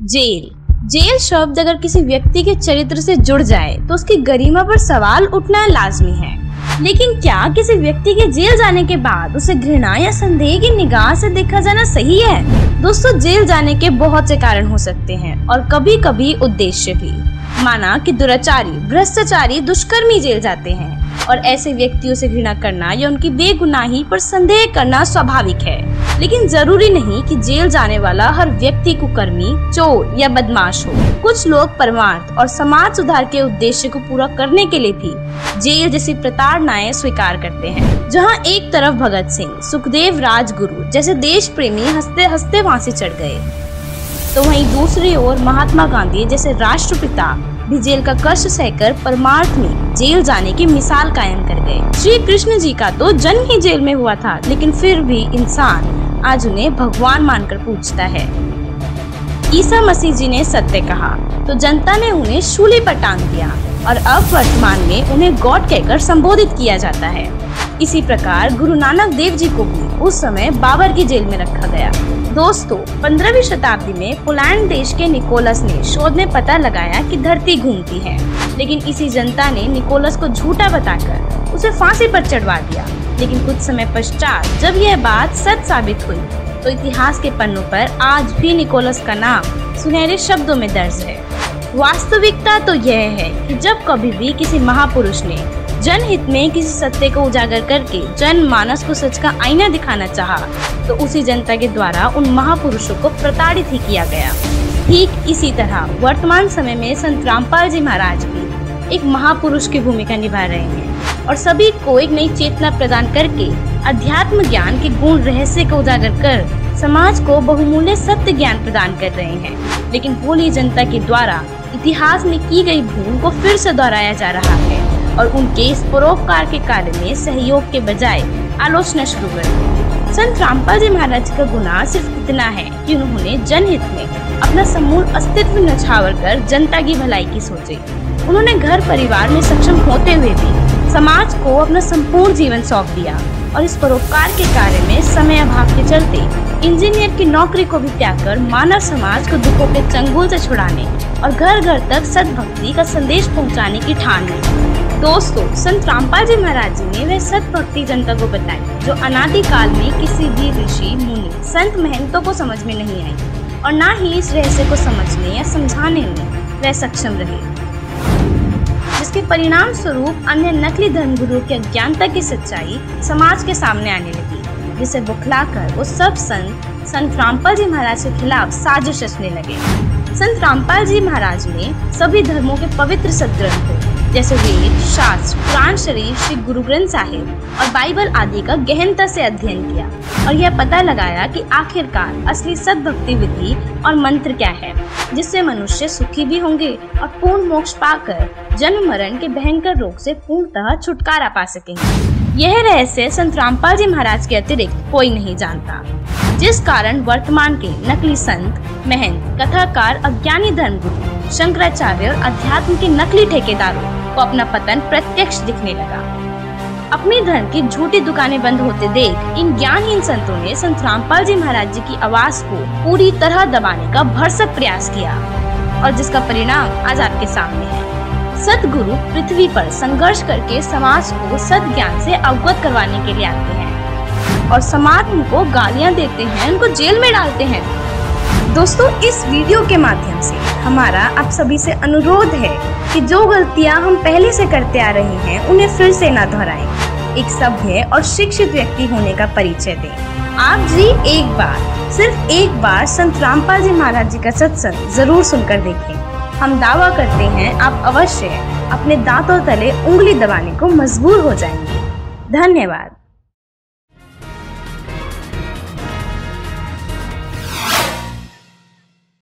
Jail. Jail शब्द अगर किसी व्यक्ति के चरित्र से जुड़ जाए तो उसकी गरिमा पर सवाल उठना लाजमी है। लेकिन क्या किसी व्यक्ति के जेल जाने के बाद उसे घृणा या संदेह की निगाह से देखा जाना सही है? दोस्तों, जेल जाने के बहुत से कारण हो सकते हैं और कभी कभी उद्देश्य भी। माना कि दुराचारी, भ्रष्टाचारी, दुष्कर्मी जेल जाते हैं और ऐसे व्यक्तियों से घृणा करना या उनकी बेगुनाही पर संदेह करना स्वाभाविक है। लेकिन जरूरी नहीं कि जेल जाने वाला हर व्यक्ति कुकर्मी, चोर या बदमाश हो। कुछ लोग परमार्थ और समाज सुधार के उद्देश्य को पूरा करने के लिए भी जेल जैसी प्रताड़नाएं स्वीकार करते हैं। जहां एक तरफ भगत सिंह, सुखदेव, राजगुरु जैसे देश प्रेमी हंसते हंसते फांसी चढ़ गए, तो वहीं दूसरी ओर महात्मा गांधी जैसे राष्ट्रपिता भी जेल का कष्ट सहकर परमार्थ में जेल जाने की मिसाल कायम कर गए। श्री कृष्ण जी का तो जन्म ही जेल में हुआ था, लेकिन फिर भी इंसान आज उन्हें भगवान मानकर पूजता है। ईसा मसीह जी ने सत्य कहा तो जनता ने उन्हें शूली पर टांग दिया और अब वर्तमान में उन्हें गॉड कहकर संबोधित किया जाता है। इसी प्रकार गुरु नानक देव जी को भी उस समय बाबर की जेल में रखा गया। दोस्तों, 15वीं शताब्दी में पोलैंड देश के निकोलस ने शोध में पता लगाया कि धरती घूमती है, लेकिन इसी जनता ने निकोलस को झूठा बताकर उसे फांसी पर चढ़वा दिया। लेकिन कुछ समय पश्चात जब यह बात सच साबित हुई तो इतिहास के पन्नों पर आज भी निकोलस का नाम सुनहरे शब्दों में दर्ज है। वास्तविकता तो यह है कि जब कभी भी किसी महापुरुष ने जनहित में किसी सत्य को उजागर करके जनमानस को सच का आईना दिखाना चाहा, तो उसी जनता के द्वारा उन महापुरुषों को प्रताड़ित ही किया गया। ठीक इसी तरह वर्तमान समय में संत रामपाल जी महाराज भी एक महापुरुष की भूमिका निभा रहे हैं और सभी को एक नई चेतना प्रदान करके अध्यात्म ज्ञान के गुण रहस्य को उजागर कर समाज को बहुमूल्य सत्य ज्ञान प्रदान कर रहे हैं। लेकिन भोली जनता के द्वारा इतिहास में की गई भूल को फिर से दोहराया जा रहा है और उनके इस परोपकार के कार्य में सहयोग के बजाय आलोचना शुरू कर दी। संत रामपाल जी महाराज का गुनाह सिर्फ इतना है कि उन्होंने जनहित में अपना समूल अस्तित्व न्यौछावर कर जनता की भलाई की सोची। उन्होंने घर परिवार में सक्षम होते हुए भी समाज को अपना संपूर्ण जीवन सौंप दिया और इस परोपकार के कार्य में समय अभाव के चलते इंजीनियर की नौकरी को भी त्याग कर मानव समाज को दुखों के चंगुल से छुड़ाने और घर घर तक सद्भक्ति का संदेश पहुंचाने की ठान ली। दोस्तों, संत रामपाल जी महाराज जी ने वह सद्भक्ति जनता को बताई जो अनादिकाल में किसी भी ऋषि, मुनि, संत, महंतों को समझ में नहीं आई और न ही इस रहस्य को समझने या समझाने में वह सक्षम रहे, जिसके परिणाम स्वरूप अन्य नकली धर्मगुरुओं की अज्ञानता की सच्चाई समाज के सामने आने लगी, जिसे बुखलाकर वो सब संत रामपाल जी महाराज के खिलाफ साजिश रचने लगे। संत रामपाल जी महाराज ने सभी धर्मों के पवित्र सदग्रंथों जैसे वेद, शास्त्र, कुरान शरीफ, श्री गुरु ग्रंथ साहिब और बाइबल आदि का गहनता से अध्ययन किया और यह पता लगाया कि आखिरकार असली सद्भक्ति विधि और मंत्र क्या है, जिससे मनुष्य सुखी भी होंगे और पूर्ण मोक्ष पाकर जन्म मरण के भयंकर रोग से पूर्णतः छुटकारा पा सकेंगे। यह रहस्य संत रामपाल जी महाराज के अतिरिक्त कोई नहीं जानता, जिस कारण वर्तमान के नकली संत, महंत, कथाकार, अज्ञानी धर्मगुरु, शंकराचार्य और अध्यात्म के नकली ठेकेदारों को अपना पतन प्रत्यक्ष दिखने लगा। अपने धर्म की झूठी दुकानें बंद होते देख इन ज्ञानहीन संतों ने संत रामपाल जी महाराज जी की आवाज को पूरी तरह दबाने का भरसक प्रयास किया और जिसका परिणाम आज आपके सामने है। सद्गुरु पृथ्वी पर संघर्ष करके समाज को सद ज्ञान से अवगत करवाने के लिए आते हैं और समाज उनको गालियां देते हैं, उनको जेल में डालते हैं। दोस्तों, इस वीडियो के माध्यम से हमारा आप सभी से अनुरोध है कि जो गलतियां हम पहले से करते आ रहे हैं उन्हें फिर से न दोहराएं। एक सभ्य और शिक्षित व्यक्ति होने का परिचय दें। आप जी सिर्फ एक बार संत रामपाल जी महाराज जी का सत्संग जरूर सुनकर देखें। हम दावा करते हैं आप अवश्य अपने दांतों तले उंगली दबाने को मजबूर हो जाएंगे। धन्यवाद।